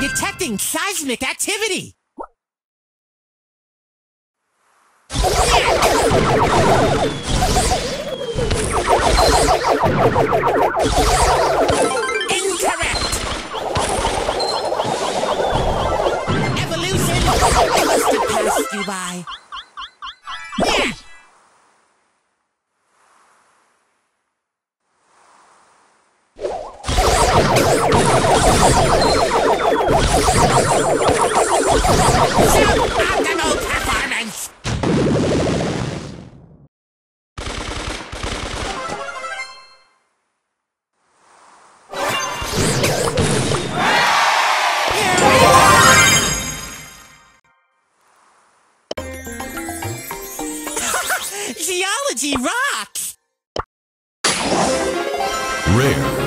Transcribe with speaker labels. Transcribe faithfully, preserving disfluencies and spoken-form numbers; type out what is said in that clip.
Speaker 1: Detecting seismic activity. Incorrect. Evolution. I must have passed you by. Yeah. Suboptimal performance! Geology rocks!
Speaker 2: Rare.